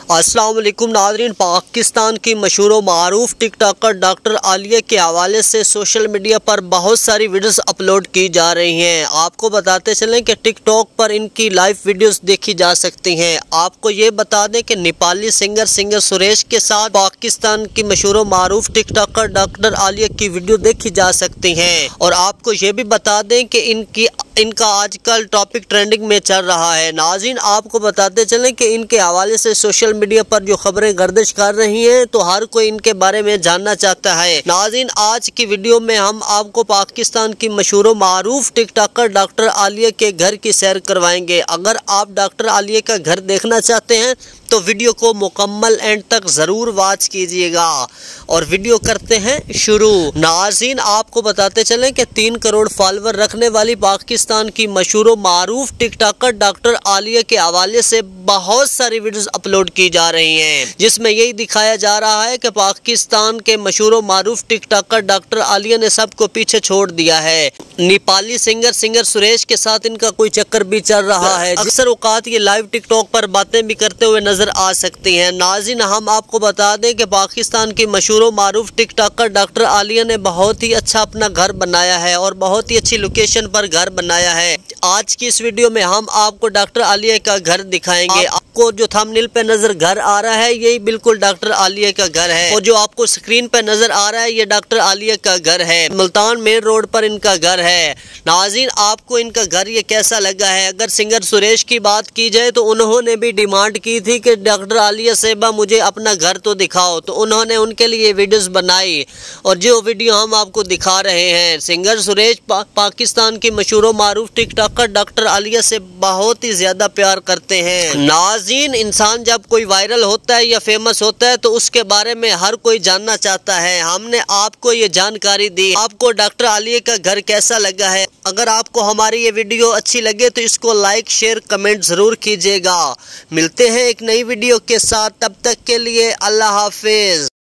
अस्सलाम वालेकुम नाज़रीन। पाकिस्तान की मशहूर व मारूफ टिकटॉकर डॉक्टर आलिया के हवाले से सोशल मीडिया पर बहुत सारी वीडियोस अपलोड की जा रही हैं। आपको बताते चलें कि टिकटॉक पर इनकी लाइव वीडियोस देखी जा सकती हैं। आपको ये बता दें कि नेपाली सिंगर सुरेश के साथ पाकिस्तान की मशहूर व मारूफ टिकटॉकर डॉक्टर आलिया की वीडियो देखी जा सकती हैं। और आपको ये भी बता दें कि इनका आजकल टॉपिक ट्रेंडिंग में चल रहा है। नाज़रीन, आपको बताते चलें कि इनके हवाले से सोशल मीडिया पर जो खबरें गर्दिश कर रही हैं तो हर कोई इनके बारे में जानना चाहता है। नाज़रीन, आज की वीडियो में हम आपको पाकिस्तान की मशहूर मारूफ टिकटॉकर डॉक्टर आलिया के घर की सैर करवाएंगे। अगर आप डॉक्टर आलिया का घर देखना चाहते हैं तो वीडियो को मुकम्मल एंड तक ज़रूर वॉच कीजिएगा। और वीडियो करते हैं शुरू। नाज़रीन, आपको बताते चलें कि 3 करोड़ फॉलोवर रखने वाली पाकिस्तान की मशहूर मारूफ टिकटॉकर डॉक्टर आलिया के हवाले से बहुत सारी वीडियोस अपलोड की जा रही हैं, जिसमें यही दिखाया जा रहा है कि पाकिस्तान के मशहूर मारूफ टिकटॉकर डॉक्टर आलिया ने सबको पीछे छोड़ दिया है। नेपाली सिंगर सुरेश के साथ इनका कोई चक्कर भी चल रहा है। अक्सर औकात ये लाइव टिकटॉक पर बातें भी करते हुए नजर आ सकती हैं। नाज़रीन, हम आपको बता दें कि पाकिस्तान की मशहूर मारूफ टिकटॉकर डॉक्टर आलिया ने बहुत ही अच्छा अपना घर बनाया है और बहुत ही अच्छी लोकेशन पर घर बनाया है। आज की इस वीडियो में हम आपको डॉक्टर आलिया का घर दिखाएंगे। आपको जो थंबनेल पे नजर घर आ रहा है यही बिल्कुल डॉक्टर आलिया का घर है, और जो आपको स्क्रीन पे नजर आ रहा है ये डॉक्टर आलिया का घर है। मुल्तान मेन रोड पर इनका घर है। नाज़रीन, आपको इनका घर ये कैसा लगा है? अगर सिंगर सुरेश की बात की जाए तो उन्होंने भी डिमांड की थी कि डॉक्टर आलिया साहिबा मुझे अपना घर तो दिखाओ, तो उन्होंने उनके लिए वीडियोस बनाई। और जो वीडियो हम आपको दिखा रहे हैं, सिंगर सुरेश पाकिस्तान की मशहूर मारूफ टिकटॉकर डॉक्टर आलिया से बहुत ही ज्यादा प्यार करते हैं। नाज़रीन, इंसान जब कोई वायरल होता है या फेमस होता है तो उसके बारे में हर कोई जानना चाहता है। हमने आपको ये जानकारी दी। आपको डॉक्टर आलिया का घर कैसा लगा है? अगर आपको हमारी ये वीडियो अच्छी लगे तो इसको लाइक शेयर कमेंट जरूर कीजिएगा। मिलते हैं एक नई वीडियो के साथ, तब तक के लिए अल्लाह हाफिज।